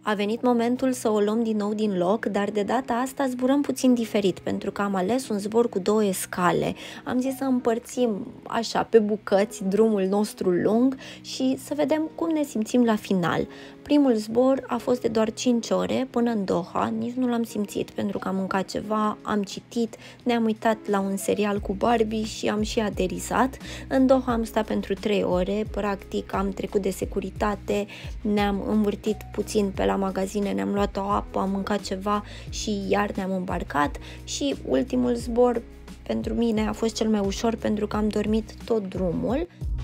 A venit momentul să o luăm din nou din loc, dar de data asta zburăm puțin diferit, pentru că am ales un zbor cu 2 scale. Am zis să împărțim așa pe bucăți drumul nostru lung și să vedem cum ne simțim la final. Primul zbor a fost de doar 5 ore până în Doha, nici nu l-am simțit pentru că am mâncat ceva, am citit, ne-am uitat la un serial cu Barbie și am și aterizat. În Doha am stat pentru 3 ore, practic am trecut de securitate, ne-am învârtit puțin pe la magazine, ne-am luat o apă, am mâncat ceva și iar ne-am îmbarcat și ultimul zbor pentru mine a fost cel mai ușor pentru că am dormit tot drumul.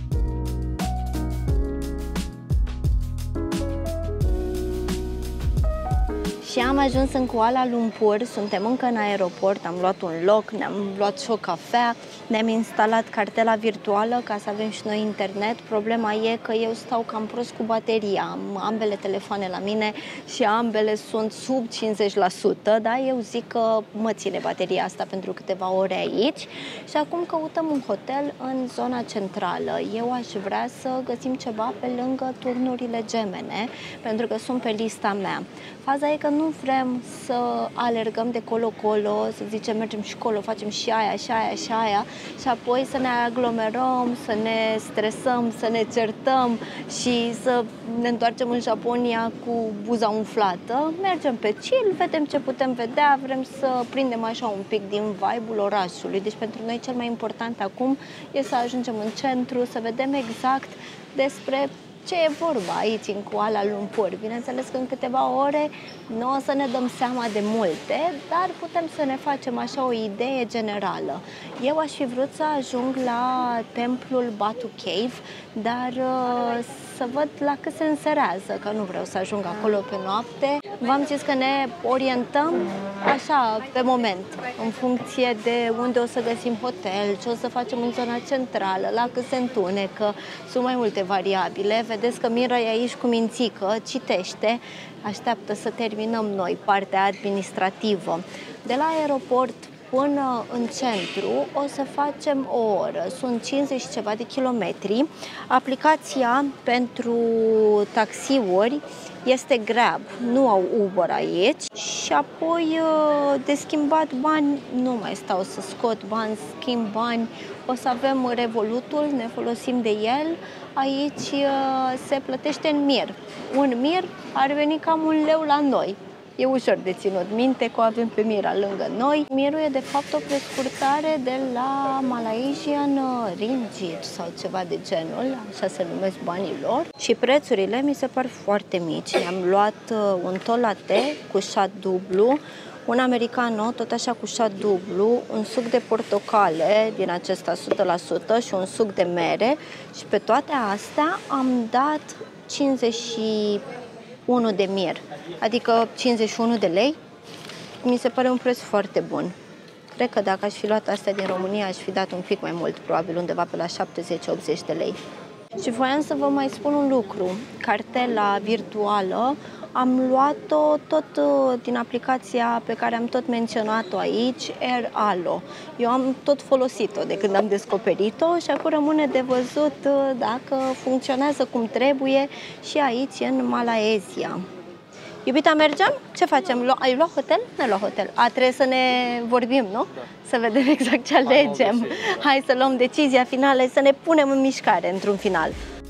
Și am ajuns în Kuala Lumpur, suntem încă în aeroport, am luat un loc, ne-am luat și o cafea, ne-am instalat cartela virtuală ca să avem și noi internet. Problema e că eu stau cam prost cu bateria, am ambele telefoane la mine și ambele sunt sub 50%, dar eu zic că mă ține bateria asta pentru câteva ore aici și acum căutăm un hotel în zona centrală. Eu aș vrea să găsim ceva pe lângă turnurile gemene, pentru că sunt pe lista mea. Faza e că nu vrem să alergăm de colo-colo, să zicem mergem și colo, facem și aia, și aia, și aia și apoi să ne aglomerăm, să ne stresăm, să ne certăm și să ne întoarcem în Japonia cu buza umflată. Mergem pe chill, vedem ce putem vedea, vrem să prindem așa un pic din vibe-ul orașului. Deci pentru noi cel mai important acum e să ajungem în centru, să vedem exact despre ce e vorba aici în Kuala Lumpur. Bineînțeles că în câteva ore nu o să ne dăm seama de multe, dar putem să ne facem așa o idee generală. Eu aș fi vrut să ajung la templul Batu Cave, dar să văd la cât se înserează, că nu vreau să ajung acolo pe noapte. V-am zis că ne orientăm așa pe moment, în funcție de unde o să găsim hotel, ce o să facem în zona centrală, la cât se întunecă, sunt mai multe variabile. Vedeți că Mira e aici cu mințică, citește, așteaptă să terminăm noi partea administrativă. De la aeroport până în centru o să facem o oră, sunt 50 și ceva de kilometri. Aplicația pentru taxiuri este Grab, nu au Uber aici și apoi de schimbat bani, nu mai stau să scot bani, schimb bani, o să avem Revolutul, ne folosim de el, aici se plătește în mir. Un mir ar veni cam 1 leu la noi. E ușor de ținut minte că o avem pe Mira lângă noi. Mirul e de fapt o prescurtare de la Malaysian Ringgit sau ceva de genul, așa se numesc banii lor. Și prețurile mi se par foarte mici. Am luat un tot latte cu shot dublu, un americano, tot așa cu shot dublu, un suc de portocale din acesta 100% și un suc de mere și pe toate astea am dat 51 de mir, adică 51 de lei. Mi se pare un preț foarte bun. Cred că dacă aș fi luat astea din România, aș fi dat un pic mai mult, probabil undeva pe la 70-80 de lei. Și voiam să vă mai spun un lucru. Cartela virtuală am luat-o tot din aplicația pe care am tot menționat-o aici, Air Alo. Eu am tot folosit-o de când am descoperit-o și acum rămâne de văzut dacă funcționează cum trebuie și aici în Malaezia. Iubita, mergem? Ce facem? Ai luat hotel? Nu luat hotel. Trebuie să ne vorbim, nu? Să vedem exact ce alegem. Hai să luăm decizia finală, să ne punem în mișcare într-un final.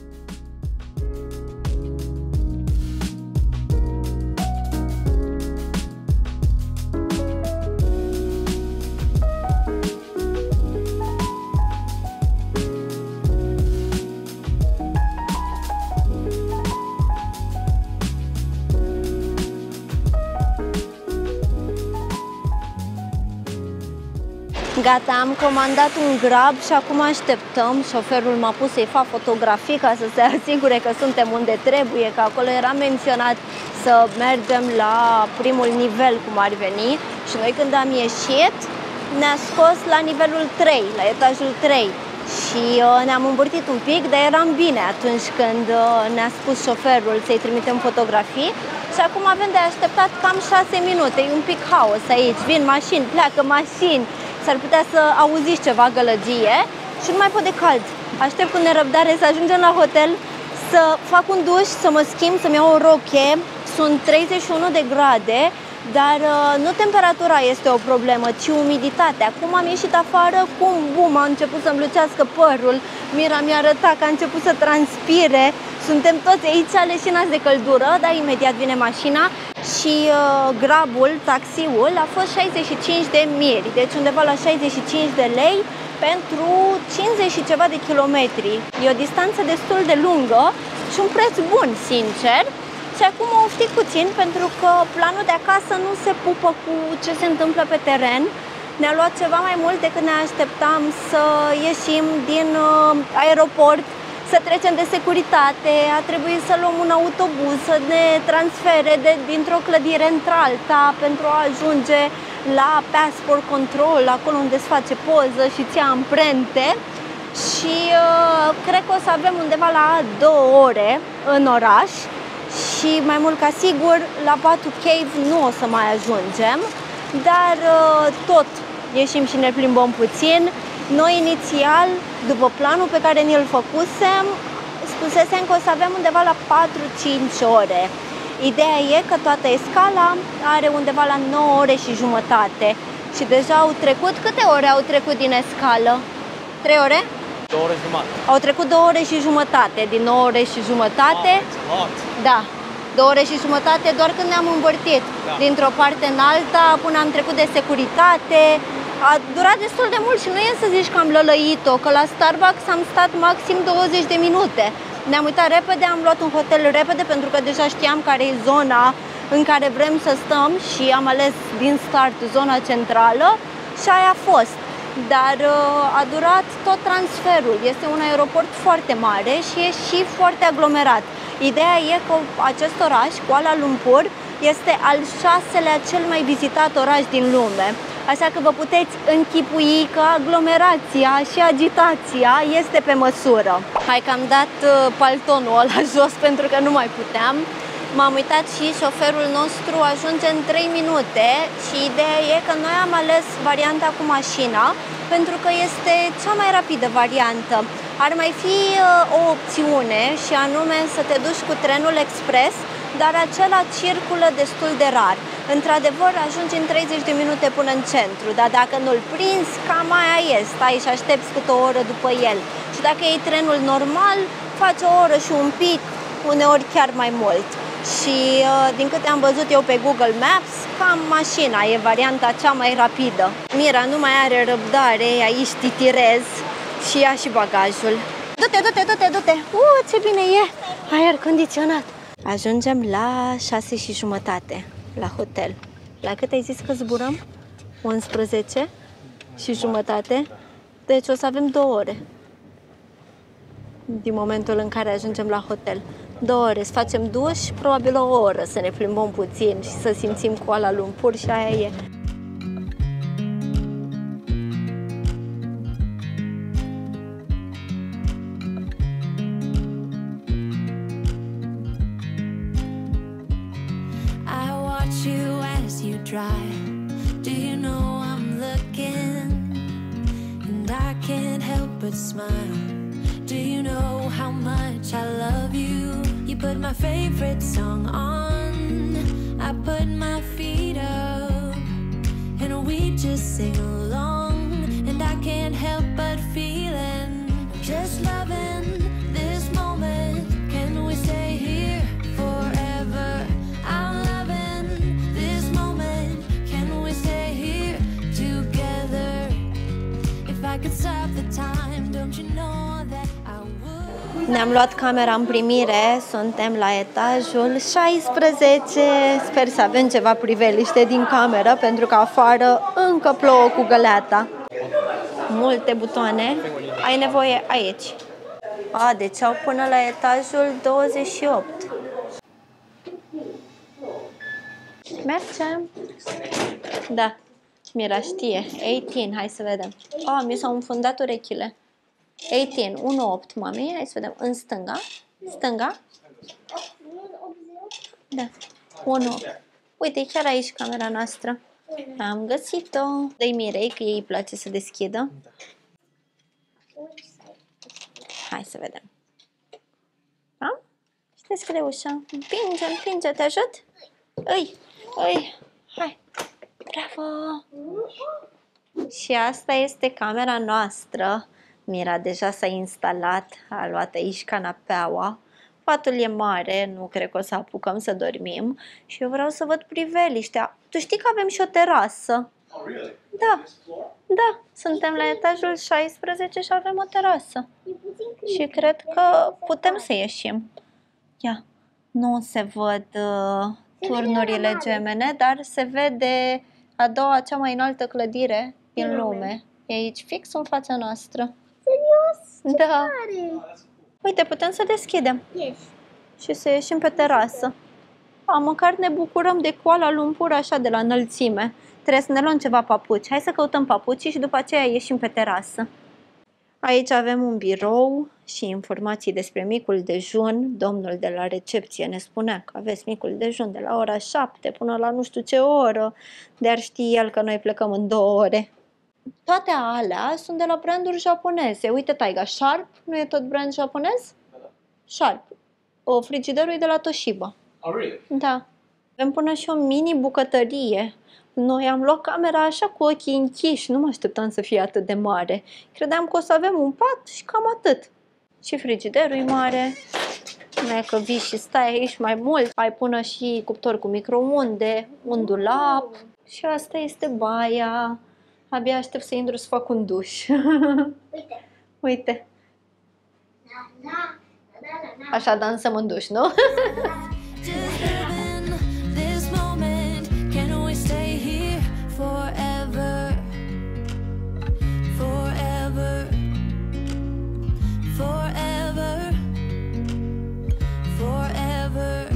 Gata, am comandat un Grab și acum așteptăm. Șoferul m-a pus să-i fac fotografii ca să se asigure că suntem unde trebuie, că acolo era menționat să mergem la primul nivel, cum ar veni. Și noi când am ieșit, ne-a scos la nivelul 3, la etajul 3. Și ne-am învârtit un pic, dar eram bine atunci când ne-a spus șoferul să-i trimitem fotografii. Și acum avem de așteptat cam 6 minute, e un pic haos aici, vin mașini, pleacă mașini. S-ar putea să auziți ceva gălăgie și nu mai pot de cald. Aștept cu nerăbdare să ajungem la hotel, să fac un duș, să mă schimb, să-mi iau o roche sunt 31 de grade, dar nu temperatura este o problemă, ci umiditatea. Acum am ieșit afară, bum, a început să-mi lucească părul, Mira mi-a arătat că a început să transpire, suntem toți aici leșinați de căldură, dar imediat vine mașina și grabul, taxiul, a fost 65 de miri, deci undeva la 65 de lei pentru 50 și ceva de kilometri. E o distanță destul de lungă și un preț bun, sincer. Și acum o oftic puțin pentru că planul de acasă nu se pupă cu ce se întâmplă pe teren. Ne-a luat ceva mai mult decât ne așteptam să ieșim din aeroport, să trecem de securitate, a trebuit să luăm un autobuz, să ne transfere dintr-o clădire într-alta pentru a ajunge la passport control, acolo unde se face poză și ți ia amprente. Și cred că o să avem undeva la 2 ore în oraș și mai mult ca sigur la Batu Cave nu o să mai ajungem, dar tot ieșim și ne plimbăm puțin. Noi inițial, după planul pe care ni-l făcusem, spusesem că o să avem undeva la 4-5 ore. Ideea e că toată escala are undeva la 9 ore și jumătate și deja au trecut, câte ore au trecut din escală? 3 ore? 2 ore jumătate. Au trecut 2 ore și jumătate, din 9 ore și jumătate. Da, 2 ore și jumătate doar când ne-am învârtit dintr-o parte în alta, până am trecut de securitate. A durat destul de mult și nu e să zici că am lălăit-o, că la Starbucks am stat maxim 20 de minute. Ne-am uitat repede, am luat un hotel repede pentru că deja știam care e zona în care vrem să stăm și am ales din start zona centrală și aia a fost. Dar a durat tot transferul. Este un aeroport foarte mare și e și foarte aglomerat. Ideea e că acest oraș, Kuala Lumpur, este al 6-lea cel mai vizitat oraș din lume. Așa că vă puteți închipui că aglomerația și agitația este pe măsură. Hai că am dat paltonul ăla jos pentru că nu mai puteam. M-am uitat și șoferul nostru ajunge în 3 minute și ideea e că noi am ales varianta cu mașina pentru că este cea mai rapidă variantă. Ar mai fi o opțiune și anume să te duci cu trenul expres, dar acela circulă destul de rar. Într-adevăr, ajungi în 30 de minute până în centru, dar dacă nu-l prinzi, cam aia e, stai și aștepți câte o oră după el. Și dacă iei trenul normal, faci o oră și un pic, uneori chiar mai mult. Și din câte am văzut eu pe Google Maps, cam mașina e varianta cea mai rapidă. Mira nu mai are răbdare, aici titirez și ia și bagajul. Du-te, du-te, du-te, du-te! Ce bine e! Aer condiționat! Ajungem la 6:30 la hotel. La cât ai zis că zburăm? 11:30? Deci o să avem 2 ore din momentul în care ajungem la hotel. 2 ore să facem duș, probabil o oră să ne plimbăm puțin și să simțim Kuala Lumpur și aia e. Do you know I'm looking and I can't help but smile? Do you know how much I love you? You put my favorite song on, I put my feet up and we just sing along, and I can't help but feeling just loving this moment. Can we stay here forever? I'm loving this moment. Can we stay here together? If I could stop the time, don't you know that I would? Ne-am luat camera în primire, suntem la etajul 16. Sper să avem ceva priveliște din cameră, pentru că afară încă plouă cu găleata. Multe butoane. Ai nevoie aici. Deci au până la etajul 28. Mergem. Da. Mira știe. 18. Hai să vedem. Mi s-au înfundat urechile. 18. 1.8, mami. Hai să vedem. În stânga. Stânga. Da. 1.8. Uite, chiar aici camera noastră. Am găsit-o. Dă-i Mirei, că ei îi place să deschidă. Hai să vedem. Da? Și Deschide ușa. Împinge, te ajut? Îi, hai. Bravo! Și asta este camera noastră. Mira deja s-a instalat, a luat aici canapeaua. Patul e mare, nu cred că o să apucăm să dormim. Și eu vreau să văd priveliștea. Tu știi că avem și o terasă? Oh, really? Da, suntem la etajul 16 și avem o terasă. Și cred că putem să ieșim. Ia, nu se văd turnurile gemene, dar se vede a doua, cea mai înaltă clădire din lume. E aici, fix în fața noastră. Serios? Ce Da. tare! Uite, putem să deschidem Yes. și să ieșim pe terasă. Măcar ne bucurăm de Kuala Lumpur așa de la înălțime. Trebuie să ne luăm ceva papuci. Hai să căutăm papuci și după aceea ieșim pe terasă. Aici avem un birou și informații despre micul dejun. Domnul de la recepție ne spunea că aveți micul dejun de la ora 7 până la nu știu ce oră, dar știe el că noi plecăm în 2 ore. Toate alea sunt de la branduri japoneze. Uite, Taiga, Sharp nu e tot brand japonez? Sharp. Frigiderul e de la Toshiba. Oh, really? Da. Avem până și o mini bucătărie. Noi am luat camera așa cu ochii închiși, nu mă așteptam să fie atât de mare. Credeam că o să avem un pat și cam atât. Și frigiderul e mare. Nu e că vii și stai aici mai mult. Ai până și cuptor cu microunde, un dulap. Și asta este baia. Abia aștept să intru să fac un duș. Uite. Uite. Na, na, na, na, na. Așa dansăm în duș, nu? Just living this moment. Can we stay here forever? Forever. Forever. Forever.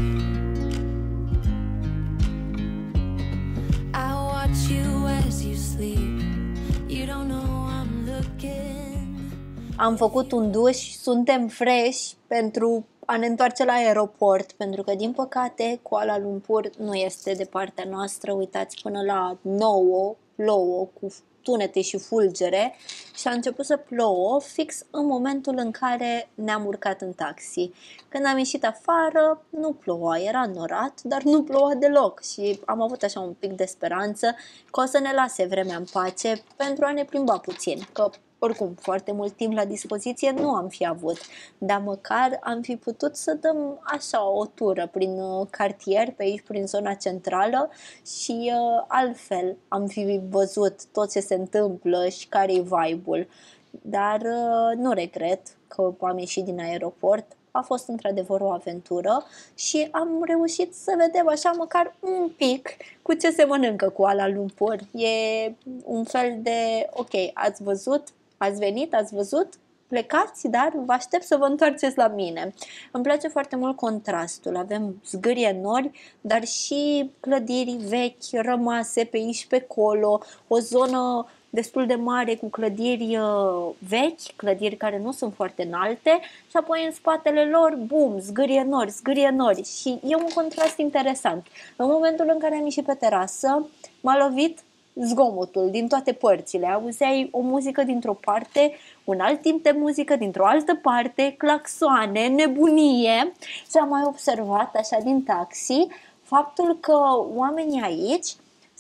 I watch you as you sleep. You don't know I'm looking. Am făcut un duș, suntem fresh pentru a ne întoarce la aeroport, pentru că, din păcate, Kuala Lumpur nu este de partea noastră. Uitați, până la 9 plouă cu tunete și fulgere și a început să plouă fix în momentul în care ne-am urcat în taxi. Când am ieșit afară, nu ploua, era norat, dar nu ploua deloc și am avut așa un pic de speranță că o să ne lase vremea în pace pentru a ne plimba puțin, că oricum, foarte mult timp la dispoziție nu am fi avut, dar măcar am fi putut să dăm așa o tură prin cartier, pe aici, prin zona centrală și altfel am fi văzut tot ce se întâmplă și care-i vibe-ul. Dar nu regret că am ieșit din aeroport. A fost într-adevăr o aventură și am reușit să vedem așa măcar un pic cu ce se mănâncă Kuala Lumpur. E un fel de, ok, ați văzut, ați venit, ați văzut, plecați, dar vă aștept să vă întoarceți la mine. Îmi place foarte mult contrastul. Avem zgârie nori, dar și clădiri vechi, rămase pe aici, pe acolo, o zonă destul de mare cu clădiri vechi, clădiri care nu sunt foarte înalte și apoi în spatele lor, bum, zgârie nori și e un contrast interesant. În momentul în care am ieșit pe terasă, m-a lovit zgomotul din toate părțile. Auzeai o muzică dintr-o parte, un alt timp de muzică dintr-o altă parte, claxoane, nebunie și am mai observat așa din taxi faptul că oamenii aici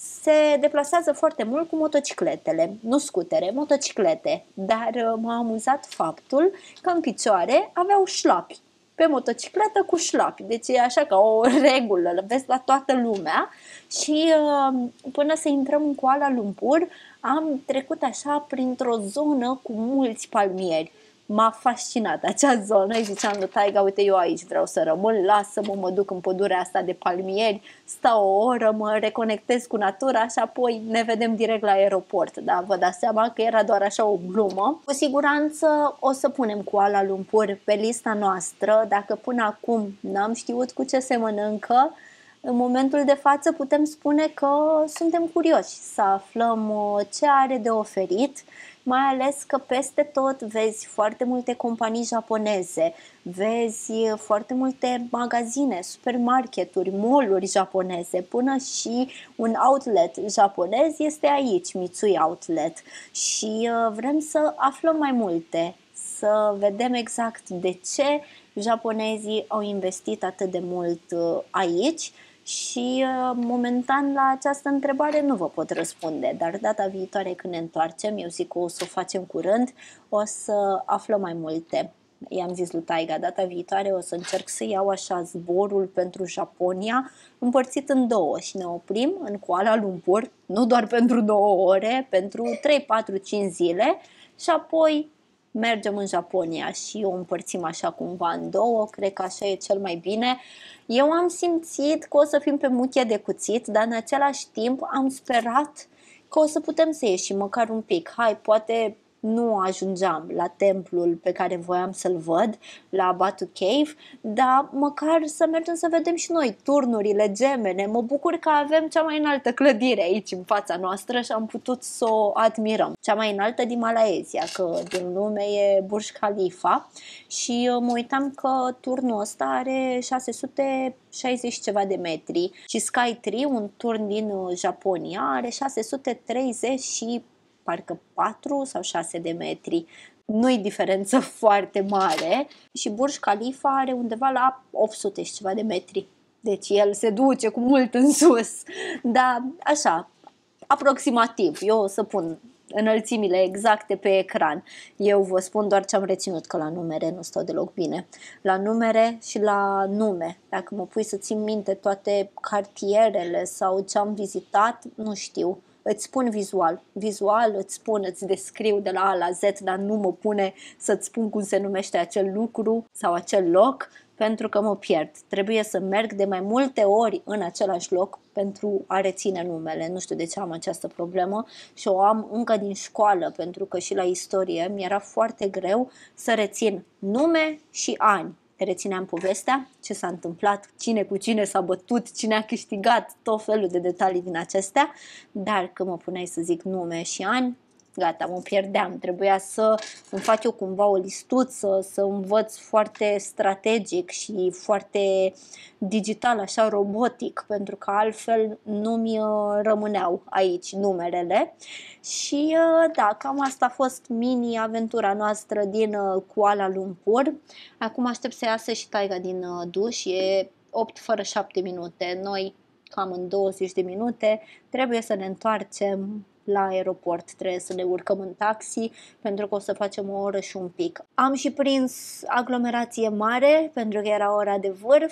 se deplasează foarte mult cu motocicletele, nu scutere, motociclete, dar m-a amuzat faptul că în picioare aveau șlapi, pe motocicletă cu șlapi, deci e așa ca o regulă, îl vezi la toată lumea și până să intrăm în Kuala Lumpur am trecut așa printr-o zonă cu mulți palmieri. M-a fascinat acea zonă, îi ziceam lui Taiga, uite, eu aici vreau să rămân, lasă-mă, mă duc în pădurea asta de palmieri, stau o oră, mă reconectez cu natura și apoi ne vedem direct la aeroport. Da, vă dați seama că era doar așa o glumă. Cu siguranță o să punem Kuala Lumpur pe lista noastră, dacă până acum n-am știut cu ce se mănâncă. În momentul de față putem spune că suntem curioși să aflăm ce are de oferit, mai ales că peste tot vezi foarte multe companii japoneze, vezi foarte multe magazine, supermarketuri, mall-uri japoneze, până și un outlet japonez este aici, Mitsui Outlet. Și vrem să aflăm mai multe, să vedem exact de ce japonezii au investit atât de mult aici și momentan la această întrebare nu vă pot răspunde, dar data viitoare când ne întoarcem, eu zic că o să o facem curând, o să aflăm mai multe. I-am zis lui Taiga, data viitoare o să încerc să iau așa zborul pentru Japonia împărțit în două și ne oprim în Kuala Lumpur, nu doar pentru 2 ore, pentru 3, 4, 5 zile și apoi mergem în Japonia și o împărțim așa cumva în două, cred că așa e cel mai bine. Eu am simțit că o să fim pe muchie de cuțit, dar în același timp am sperat că o să putem să ieșim măcar un pic. Hai, poate nu ajungeam la templul pe care voiam să-l văd, la Batu Cave, dar măcar să mergem să vedem și noi turnurile, gemene. Mă bucur că avem cea mai înaltă clădire aici în fața noastră și am putut să o admirăm. Cea mai înaltă din Malaezia, că din lume e Burj Khalifa și mă uitam că turnul ăsta are 660 ceva de metri și Skytree, un turn din Japonia, are 630 și parcă 4 sau 6 de metri. Nu-i diferență foarte mare și Burj Khalifa are undeva la 800 și ceva de metri. Deci el se duce cu mult în sus. Dar așa, aproximativ. Eu o să pun înălțimile exacte pe ecran. Eu vă spun doar ce am reținut, că la numere nu stau deloc bine. La numere și la nume. Dacă mă pui să țin minte toate cartierele sau ce am vizitat, nu știu. Îți spun vizual. Vizual îți spun, îți descriu de la A la Z, dar nu mă pune să-ți spun cum se numește acel lucru sau acel loc, pentru că mă pierd. Trebuie să merg de mai multe ori în același loc pentru a reține numele. Nu știu de ce am această problemă și o am încă din școală, pentru că și la istorie mi-era foarte greu să rețin nume și ani. Rețineam povestea, ce s-a întâmplat, cine cu cine s-a bătut, cine a câștigat, tot felul de detalii din acestea, dar când mă puneai să zic nume și ani, gata, mă pierdeam. Trebuia să îmi fac eu cumva o listuță, să învăț foarte strategic și foarte digital, așa robotic, pentru că altfel nu mi rămâneau aici numerele. Și da, cam asta a fost mini-aventura noastră din Kuala Lumpur. Acum aștept să iasă și Taiga din duș, e 8 fără 7 minute. Noi cam în 20 de minute trebuie să ne întoarcem la aeroport, trebuie să ne urcăm în taxi pentru că o să facem o oră și un pic. Am și prins aglomerație mare pentru că era ora de vârf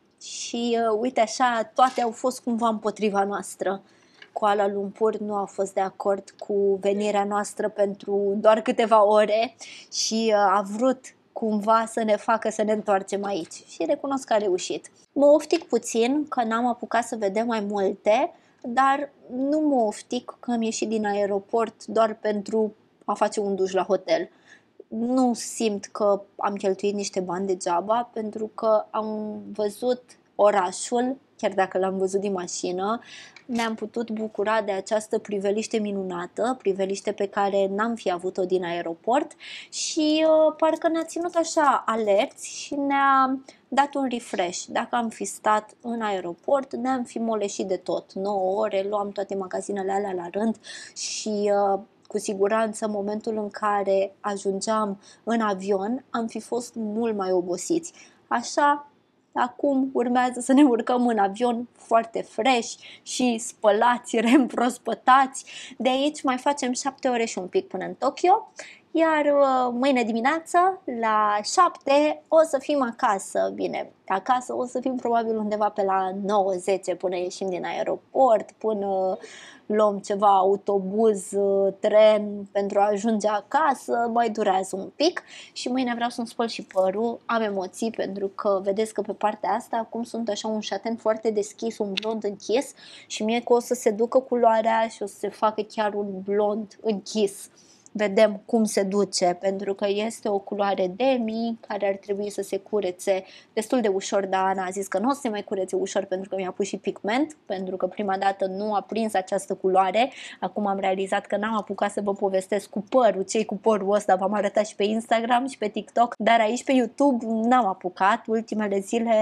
și uite așa, toate au fost cumva împotriva noastră. Kuala Lumpur nu a fost de acord cu venirea noastră pentru doar câteva ore și a vrut cumva să ne facă să ne întoarcem aici și recunosc că a reușit. Mă oftic puțin că n-am apucat să vedem mai multe, dar nu mă oftic că am ieșit din aeroport doar pentru a face un duș la hotel. Nu simt că am cheltuit niște bani degeaba, pentru că am văzut orașul, chiar dacă l-am văzut din mașină, ne-am putut bucura de această priveliște minunată, priveliște pe care n-am fi avut-o din aeroport și parcă ne-a ținut așa alerți și ne-a dat un refresh. Dacă am fi stat în aeroport, ne-am fi moleșit de tot. 9 ore, luam toate magazinele alea la rând și cu siguranță în momentul în care ajungeam în avion am fi fost mult mai obosiți. Așa, acum urmează să ne urcăm în avion foarte fresh și spălați, reîmprospătați. De aici mai facem 7 ore și un pic până în Tokyo, iar mâine dimineață la 7 o să fim acasă. Bine, acasă o să fim probabil undeva pe la 9-10 până ieșim din aeroport, până luăm ceva autobuz, tren pentru a ajunge acasă, mai durează un pic și mâine vreau să-mi spăl și părul. Am emoții pentru că vedeți că pe partea asta acum sunt așa un șaten foarte deschis, un blond închis și mie că o să se ducă culoarea și o să se facă chiar un blond închis. Vedem cum se duce, pentru că este o culoare demi care ar trebui să se curețe destul de ușor, dar Ana a zis că nu o să se mai curețe ușor pentru că mi-a pus și pigment, pentru că prima dată nu a prins această culoare. Acum am realizat că n-am apucat să vă povestesc cu părul, ce-i cu părul ăsta, v-am arătat și pe Instagram și pe TikTok, dar aici pe YouTube n-am apucat. Ultimele zile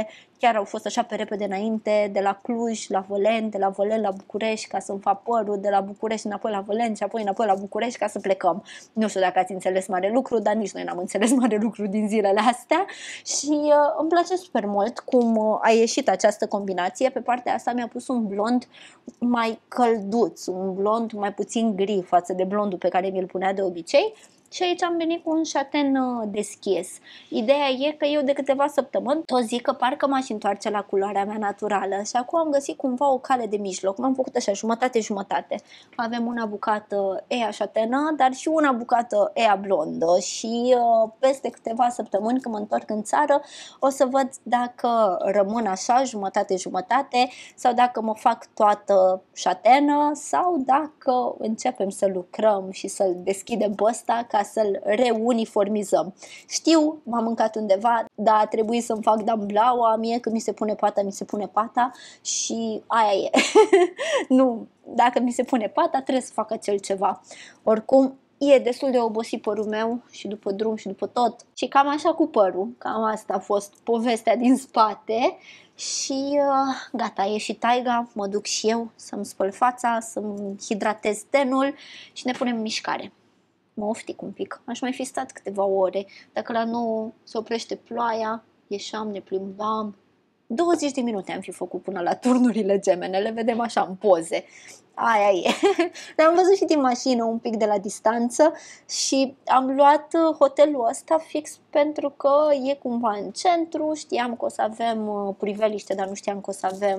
chiar au fost așa pe repede înainte, de la Cluj la Vălen, de la Vălen la București ca să-mi fac părul, de la București înapoi la Vălen și apoi înapoi la București ca să plecăm. Nu știu dacă ați înțeles mare lucru, dar nici noi n-am înțeles mare lucru din zilele astea și îmi place super mult cum a ieșit această combinație. Pe partea asta mi-a pus un blond mai călduț, un blond mai puțin gri față de blondul pe care mi-l punea de obicei. Și aici am venit cu un șaten deschis. Ideea e că eu de câteva săptămâni tot zic că parcă m-aș întoarce la culoarea mea naturală și acum am găsit cumva o cale de mijloc. M-am făcut așa, jumătate-jumătate. Avem una bucată ea șatenă, dar și una bucată ea blondă și peste câteva săptămâni când mă întorc în țară o să văd dacă rămân așa, jumătate-jumătate sau dacă mă fac toată șatenă sau dacă începem să lucrăm și să-l deschidem pe ăsta ca să-l reuniformizăm. Știu, m-am mâncat undeva, dar a trebuit să-mi fac damblaua, mie când mi se pune pata, mi se pune pata și aia e. Nu, dacă mi se pune pata, trebuie să fac acel ceva. Oricum, e destul de obosit părul meu și după drum și după tot. Și cam așa cu părul, cam asta a fost povestea din spate. Și gata, a ieșit taiga, mă duc și eu să-mi spăl fața, să-mi hidratez tenul și ne punem în mișcare. Mă oftic un pic, aș mai fi stat câteva ore. Dacă la 9 se oprește ploaia, ieșeam, ne plimbam. 20 de minute am fi făcut până la turnurile gemene, le vedem așa în poze. Aia e. Le-am văzut și din mașină un pic de la distanță și am luat hotelul ăsta fix pentru că e cumva în centru, știam că o să avem priveliște, dar nu știam că o să avem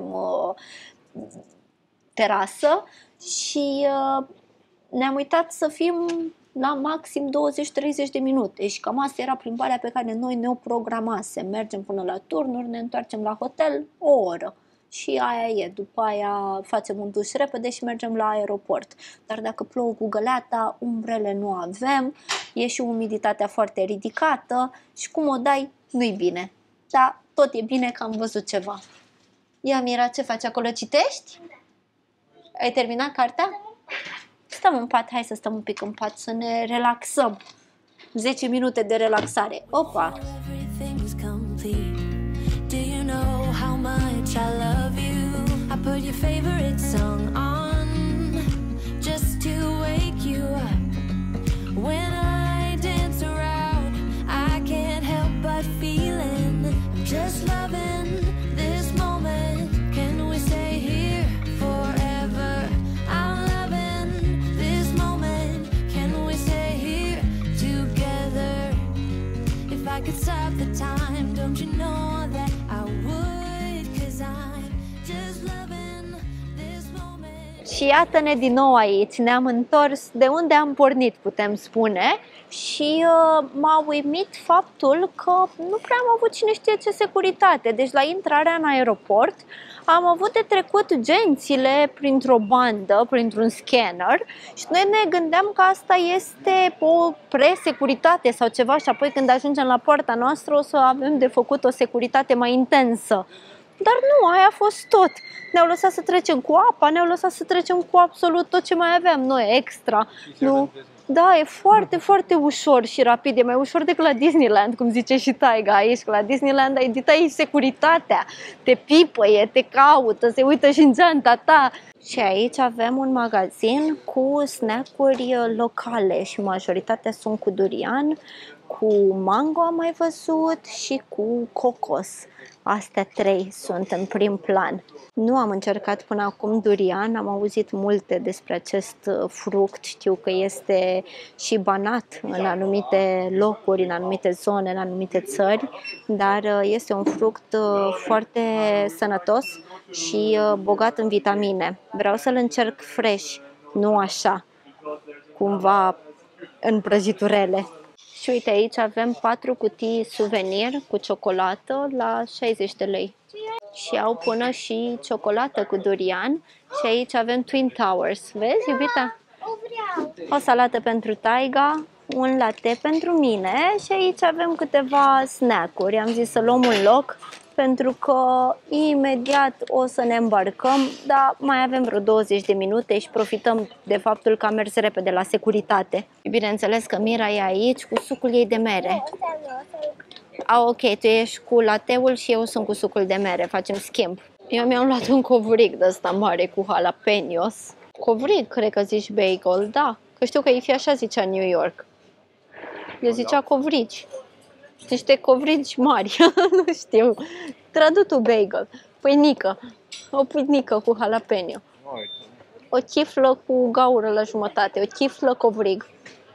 terasă și ne-am uitat să fim la maxim 20-30 de minute și cam asta era plimbarea pe care noi ne-o programasem. Mergem până la turnuri, ne întoarcem la hotel o oră și aia e. După aia facem un duș repede și mergem la aeroport. Dar dacă plouă cu găleata, umbrele nu avem, e și umiditatea foarte ridicată și cum o dai, nu-i bine. Dar tot e bine că am văzut ceva. Ia, Mira, ce faci acolo? Citești? Ai terminat cartea? Stăm în pat, hai să stăm un pic în pat, să ne relaxăm. 10 minute de relaxare. Opa! Și iată-ne din nou aici, ne-am întors de unde am pornit, putem spune, și m-a uimit faptul că nu prea am avut cine știe ce securitate. Deci la intrarea în aeroport am avut de trecut gențile printr-o bandă, printr-un scanner și noi ne gândeam că asta este o presecuritate sau ceva și apoi când ajungem la poarta noastră o să avem de făcut o securitate mai intensă. Dar nu, aia a fost tot. Ne-au lăsat să trecem cu apa, ne-au lăsat să trecem cu absolut tot ce mai aveam noi extra. Nu? Da, e foarte, foarte ușor și rapid. E mai ușor decât la Disneyland, cum zice și Taiga aici. Că la Disneyland ai dit aici securitatea. Te pipăie, te caută, se uită și în geanta ta. Și aici avem un magazin cu snack-uri locale și majoritatea sunt cu durian, cu mango am mai văzut și cu cocos. Astea trei sunt în prim plan. Nu am încercat până acum durian, am auzit multe despre acest fruct, știu că este și banat în anumite locuri, în anumite zone, în anumite țări, dar este un fruct foarte sănătos și bogat în vitamine. Vreau să-l încerc fresh, nu așa, cumva în prăjiturele. Și uite, aici avem 4 cutii suvenir cu ciocolată la 60 de lei. Și au până și ciocolată cu durian. Și aici avem Twin Towers. Vezi, iubita? O salată pentru Taiga, un latte pentru mine și aici avem câteva snack-uri. Am zis să luăm un loc pentru că imediat o să ne îmbarcăm, dar mai avem vreo 20 de minute și profităm de faptul că am mers repede la securitate. Bineînțeles că Mira e aici cu sucul ei de mere. Ok, tu ești cu lateul și eu sunt cu sucul de mere, facem schimb. Eu mi-am luat un covric de ăsta mare cu jalapenos. Covric, cred că zici bagel, da. Că știu că Ifi așa zicea în New York. El zicea covrici. Niște covrici mari, nu știu. Tradu tu bagel. Pâinică. O pâinică cu jalapeno. O chiflă cu gaură la jumătate. O chiflă covrig.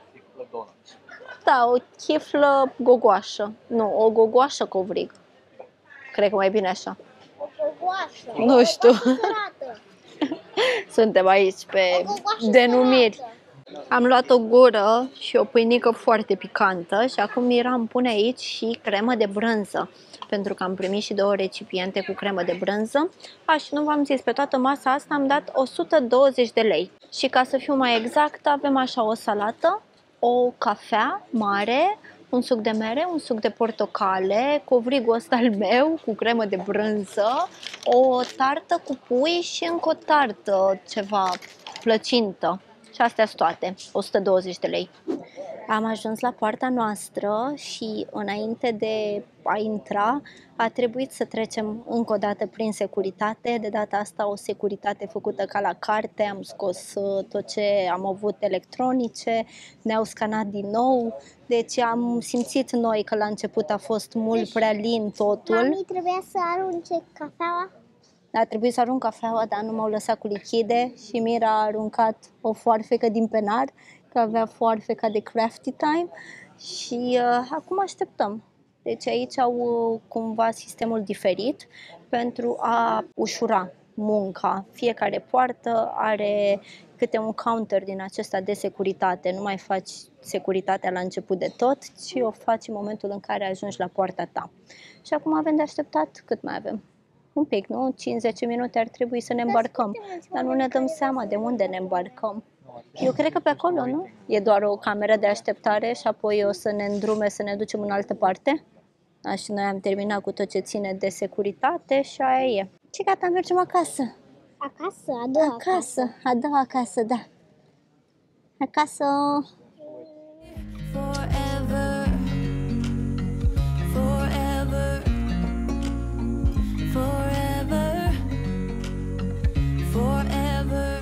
Da, o chiflă gogoașă. Nu, o gogoașă covrig. Cred că mai bine așa. O gogoașă. Nu știu. Curată. Suntem aici pe denumiri. Am luat o gură și o pâinică foarte picantă și acum Mira îmi pune aici și cremă de brânză. Pentru că am primit și 2 recipiente cu cremă de brânză. Și nu v-am zis, pe toată masa asta am dat 120 de lei. Și ca să fiu mai exact, avem așa o salată, o cafea mare, un suc de mere, un suc de portocale, covrigul ăsta al meu cu cremă de brânză, o tartă cu pui și încă o tartă, ceva plăcintă. Și astea sunt toate, 120 de lei. Am ajuns la poarta noastră și înainte de a intra a trebuit să trecem încă o dată prin securitate. De data asta o securitate făcută ca la carte, am scos tot ce am avut electronice, ne-au scanat din nou. Deci am simțit noi că la început a fost mult prea lin totul. Mami, trebuia să arunce cafeaua? A trebuit să arunc cafeaua, dar nu m-au lăsat cu lichide și Mira a aruncat o foarfecă din penar, că avea foarfeca de crafty time și acum așteptăm. Deci aici au cumva sistemul diferit pentru a ușura munca. Fiecare poartă are câte un counter din acesta de securitate. Nu mai faci securitatea la început de tot, ci o faci în momentul în care ajungi la poarta ta. Și acum avem de așteptat, cât mai avem? Un pic, nu? 5-10 minute ar trebui să ne îmbarcăm, dar nu ne dăm seama de unde ne îmbarcăm. Eu cred că pe acolo, nu? E doar o cameră de așteptare și apoi o să ne îndrume să ne ducem în altă parte. Și noi am terminat cu tot ce ține de securitate și aia e. Și gata, mergem acasă. Acasă? A doua Acasă, a doua acasă, da. Acasă. Forever, forever, forever, forever.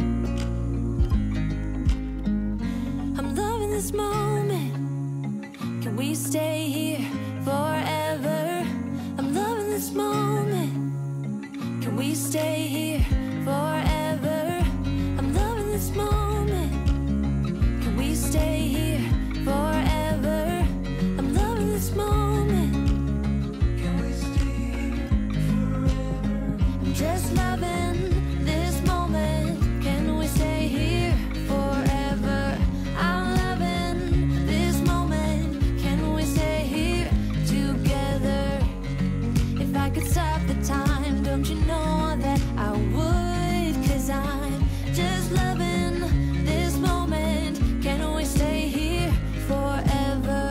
I'm loving this moment. Can we stay here forever? I'm loving this moment. Can we stay here forever? I'm loving this moment. Can we stay here forever? I'm loving this moment. Can we stay here forever? I'm just loving this moment. Can we stay here forever? I'm loving this moment. Can we stay here together? If I could stop the time, don't you know that I would? 'Cause I'm just loving this moment. Can we stay here forever?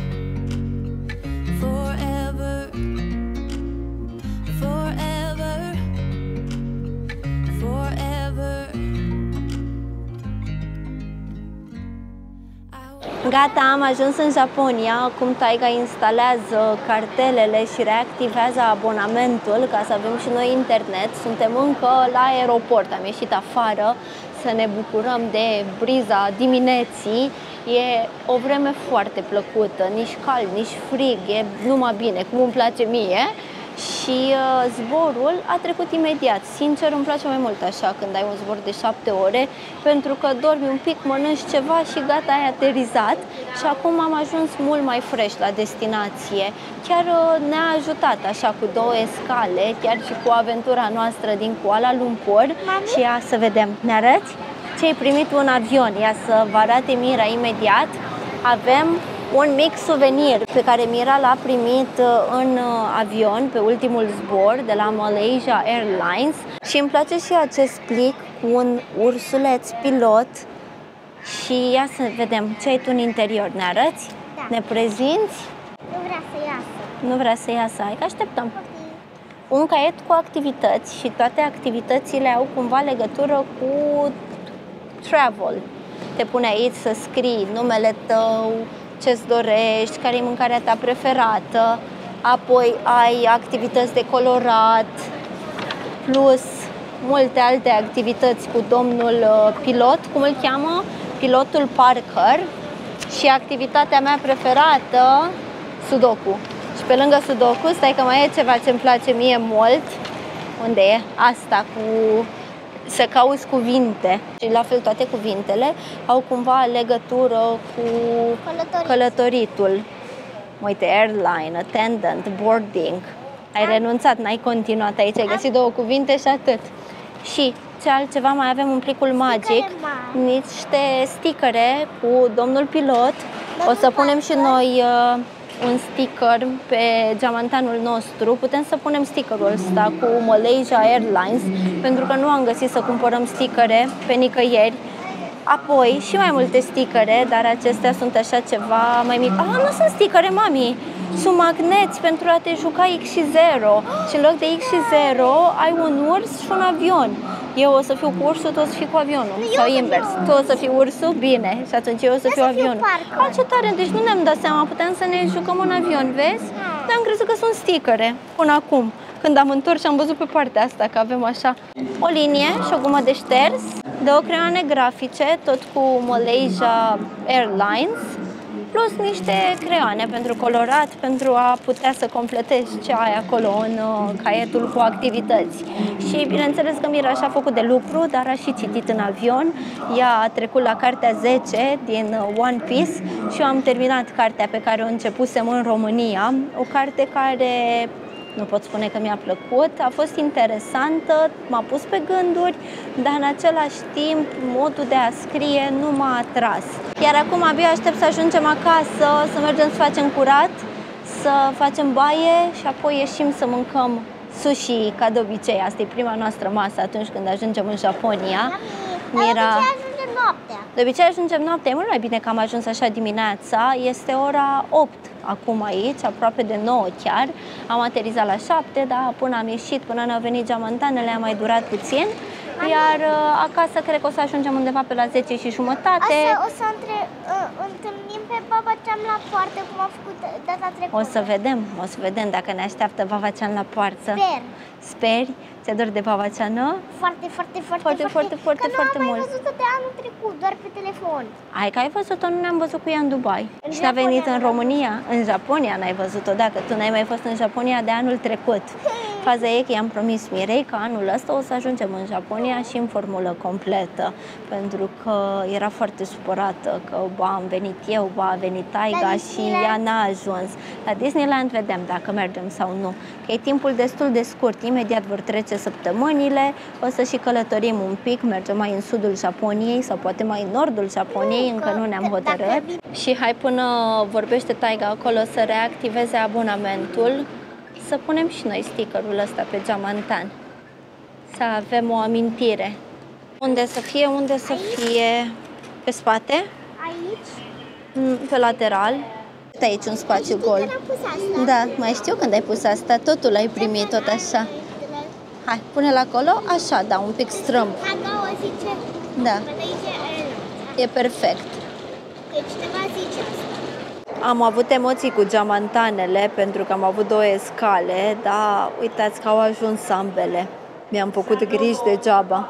Forever, forever, forever. Gata, am ajuns în Japonia. Acum Taiga instalează cartelele și reactivează abonamentul ca să avem și noi internet. Suntem încă la aeroport, am ieșit afară să ne bucurăm de briza dimineții. E o vreme foarte plăcută, nici cald, nici frig, e numai bine, cum îmi place mie. Și zborul a trecut imediat. Sincer, îmi place mai mult așa când ai un zbor de 7 ore, pentru că dormi un pic, mănânci ceva și gata, ai aterizat. Și acum am ajuns mult mai fresh la destinație. Chiar ne-a ajutat așa cu 2 escale, chiar și cu aventura noastră din Kuala Lumpur. Și ia să vedem, ne arăți ce ai primit un avion? Ia să vă arate Mira imediat. Avem un mic suvenir pe care Mira l-a primit în avion pe ultimul zbor de la Malaysia Airlines și îmi place și acest plic cu un ursuleț pilot și ia să vedem ce ai tu în interior. Ne arăți? Da. Ne prezinți? Nu vrea să iasă. Nu vrea să iasă, hai că așteptăm. Un caiet cu activități și toate activitățile au cumva legătură cu travel. Te pune aici să scrii numele tău, ce-ți dorești, care e mâncarea ta preferată, apoi ai activități de colorat, plus multe alte activități cu domnul pilot, cum îl cheamă? Pilotul Parker. Și activitatea mea preferată, Sudoku. Și pe lângă Sudoku, stai că mai e ceva ce îmi place mie mult. Unde e? Asta cu să cauți cuvinte. Și la fel toate cuvintele au cumva legătură cu călătoritul. Uite, airline, attendant, boarding. Ai renunțat, n-ai continuat aici, ai găsit două cuvinte și atât. Și ce altceva mai avem în plicul magic? Niște stickere cu domnul pilot. O să punem și noi un sticker pe geamantanul nostru. Putem să punem stickerul ăsta cu Malaysia Airlines, pentru că nu am găsit să cumpărăm stickere pe nicăieri. Apoi și mai multe stickere, dar acestea sunt așa ceva mai mic. Nu sunt stickere, mami! Sunt magneți pentru a te juca X și 0. Și în loc de X și 0 ai un urs și un avion. Eu o să fiu cu ursul, tu o să fii cu avionul. Sau invers. Tu o să fii ursul, bine. Și atunci eu o să fiu avionul. Ce tare, deci nu ne-am dat seama, puteam să ne jucăm în avion, vezi? Dar am crezut că sunt stickere până acum. Când am întors și am văzut pe partea asta că avem așa o linie și o gumă de șters, două creioane grafice, tot cu Malaysia Airlines, plus niște creioane pentru colorat, pentru a putea să completezi ce ai acolo în caietul cu activități. Și bineînțeles că Mira și-a făcut de lucru, dar a și citit în avion. Ea a trecut la cartea 10 din One Piece și eu am terminat cartea pe care o începusem în România, o carte care nu pot spune că mi-a plăcut, a fost interesantă, m-a pus pe gânduri, dar în același timp modul de a scrie nu m-a atras. Iar acum abia aștept să ajungem acasă, să mergem să facem curat, să facem baie și apoi ieșim să mâncăm sushi ca de obicei. Asta e prima noastră masă atunci când ajungem în Japonia. Mira... De obicei ajungem noaptea, e mult mai bine că am ajuns așa dimineața, este ora 8 acum aici, aproape de 9 chiar, am aterizat la 7, dar până am ieșit, până ne-au venit geamantanele, a mai durat puțin, iar acasă cred că o să ajungem undeva pe la 10 și jumătate. Așa, o să întâlnim pe Babacean la poartă, cum a făcut data trecută. O să vedem dacă ne așteaptă Babacean la poartă. Sper. Speri? Ți-e dor de Babaceană? Foarte mult. Că nu am mai văzut-o de anul trecut, doar pe telefon. Hai că ai văzut-o, nu ne-am văzut cu ea în Dubai. Și n-a venit în România? În Japonia n-ai văzut-o, dacă tu n-ai mai fost în Japonia de anul trecut. Faza e că i-am promis Mirei că anul ăsta o să ajungem în Japonia și în formulă completă, pentru că era foarte supărată că ba am venit eu, ba a venit taiga și ea n-a ajuns. La Disneyland vedem dacă mergem sau nu, că e timpul destul de scurt, imediat vor trece săptămânile, o să și călătorim un pic, mergem mai în sudul Japoniei sau poate mai în nordul Japoniei, încă nu ne-am hotărât. Și hai până vorbește taiga acolo să reactiveze abonamentul, să punem și noi stickerul ăsta pe geamantan, să avem o amintire. Unde să fie, pe spate, Aici? pe lateral. Aici un spațiu gol. Da, mai știu când ai pus asta, totul ai primit tot așa. Hai, pune-l acolo, așa, da, un pic strâmb. o zice, da. E perfect. Că cineva zice asta. Am avut emoții cu geamantanele pentru că am avut două escale, dar uitați că au ajuns ambele. Mi-am făcut griji degeaba.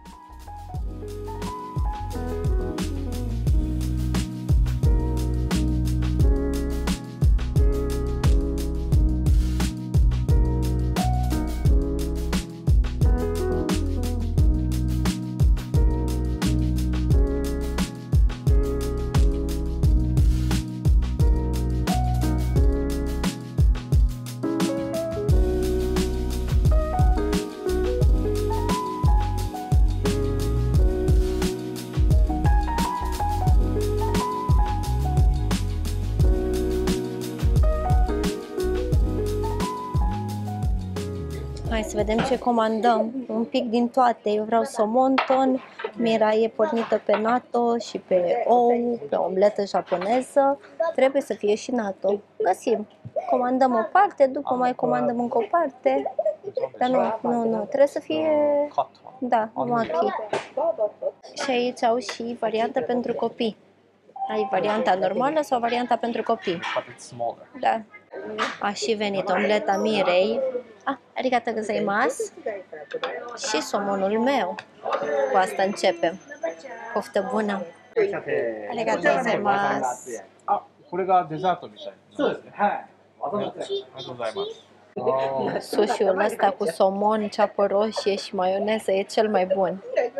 Hai să vedem ce comandăm. Un pic din toate. Eu vreau somonton, Mira e pornită pe natto și pe ou, pe omletă japoneză. Trebuie să fie și natto. Găsim. Comandăm o parte, după mai comandăm încă o parte. Dar nu. Trebuie să fie... Da, maki. Și aici au și variantă pentru copii. Ai varianta normală sau varianta pentru copii? But it's smaller. Da. A și venit omleta Mirei. Arigato gozaimasu. Și somonul meu. Cu asta începem. Poftă bună! Arigato gozaimasu. これがデザートみたいな。そうですね。はい。ありがとうございます。 Sushi-ul ăsta cu somon, ceapă roșie și maioneză e cel mai bun.